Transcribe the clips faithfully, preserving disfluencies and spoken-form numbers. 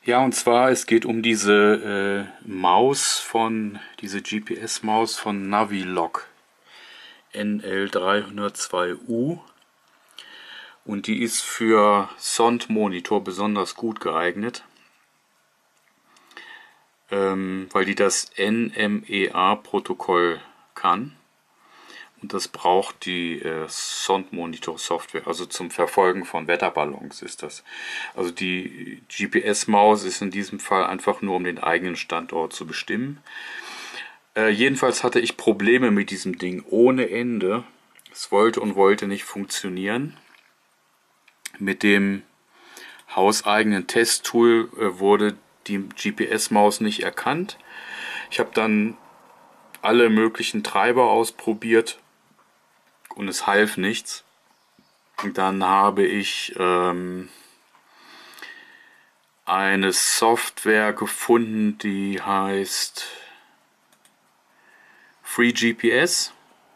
Ja, und zwar, es geht um diese äh, Maus von, diese G P S-Maus von Navilog N L dreihundertzwei U. Und die ist für Sondmonitor besonders gut geeignet, ähm, weil die das N M E A-Protokoll kann. Und das braucht die äh, Sondmonitor-Software, also zum Verfolgen von Wetterballons ist das. Also die G P S-Maus ist in diesem Fall einfach nur, um den eigenen Standort zu bestimmen. Äh, jedenfalls hatte ich Probleme mit diesem Ding ohne Ende. Es wollte und wollte nicht funktionieren. Mit dem hauseigenen Testtool äh, wurde die G P S-Maus nicht erkannt. Ich habe dann alle möglichen Treiber ausprobiert und es half nichts. Und dann habe ich ähm, eine Software gefunden, die heißt FreeGPS.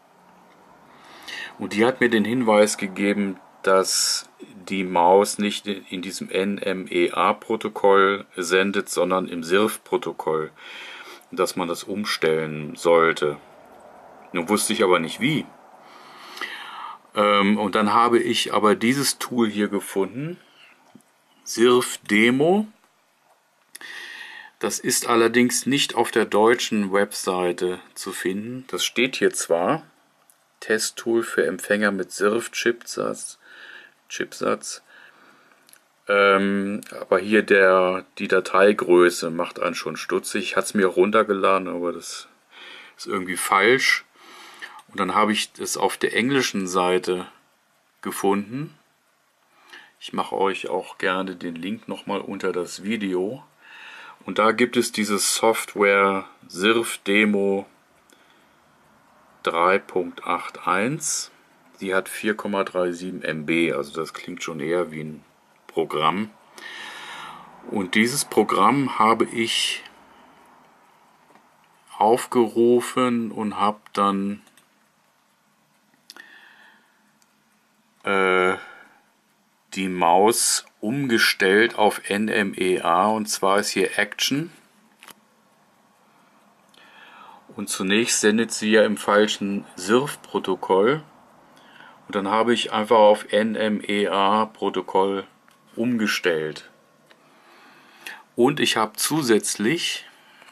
Und die hat mir den Hinweis gegeben, dass die Maus nicht in diesem N M E A-Protokoll sendet, sondern im S I R F-Protokoll. Dass man das umstellen sollte. Nun wusste ich aber nicht wie. Ähm, und dann habe ich aber dieses Tool hier gefunden, S I R F Demo. Das ist allerdings nicht auf der deutschen Webseite zu finden. Das steht hier zwar, Testtool für Empfänger mit S I R F-Chipsatz, Chipsatz. Ähm, aber hier der, die Dateigröße macht einen schon stutzig. Ich hatte es mir runtergeladen, aber das ist irgendwie falsch. Und dann habe ich es auf der englischen Seite gefunden. Ich mache euch auch gerne den Link nochmal unter das Video. Und da gibt es diese Software S I R F Demo drei Punkt einundachtzig. Die hat vier Komma siebenunddreißig Megabyte, also das klingt schon eher wie ein Programm. Und dieses Programm habe ich aufgerufen und habe dann äh, die Maus umgestellt auf N M E A, und zwar ist hier Action. Und zunächst sendet sie ja im falschen S I R F-Protokoll. Und dann habe ich einfach auf N M E A-Protokoll umgestellt. Und ich habe zusätzlich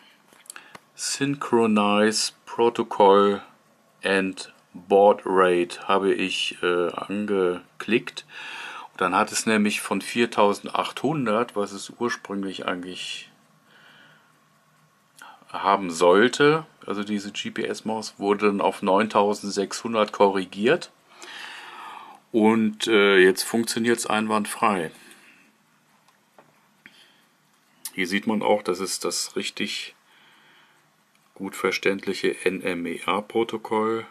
Synchronize Protocol and Baud Rate habe ich äh, angeklickt. Und dann hat es nämlich von viertausendachthundert, was es ursprünglich eigentlich haben sollte, also diese G P S-Maus, wurde dann auf neuntausendsechshundert korrigiert. Und äh, jetzt funktioniert es einwandfrei. Hier sieht man auch, das ist das richtig gut verständliche N M E A-Protokoll.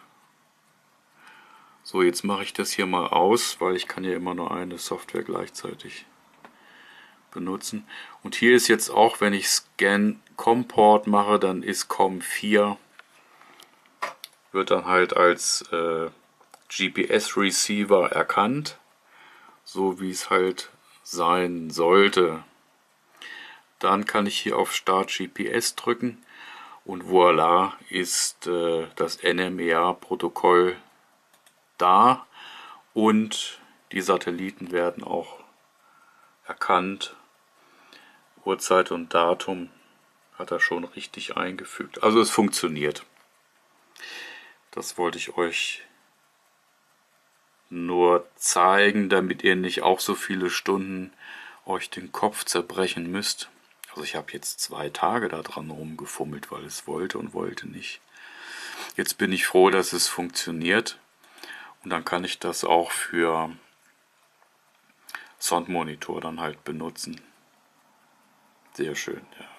So, jetzt mache ich das hier mal aus, weil ich kann ja immer nur eine Software gleichzeitig benutzen. Und hier ist jetzt auch, wenn ich Scan COM-Port mache, dann ist COM vier, wird dann halt als äh, G P S-Receiver erkannt, so wie es halt sein sollte. Dann kann ich hier auf Start G P S drücken und voilà ist äh, das N M E A-Protokoll da und die Satelliten werden auch erkannt. Uhrzeit und Datum hat er schon richtig eingefügt. Also es funktioniert. Das wollte ich euch nur zeigen, damit ihr nicht auch so viele Stunden euch den Kopf zerbrechen müsst. Also ich habe jetzt zwei Tage da dran rumgefummelt, weil es wollte und wollte nicht. Jetzt bin ich froh, dass es funktioniert. Und dann kann ich das auch für Sondmonitor dann halt benutzen. Sehr schön, ja.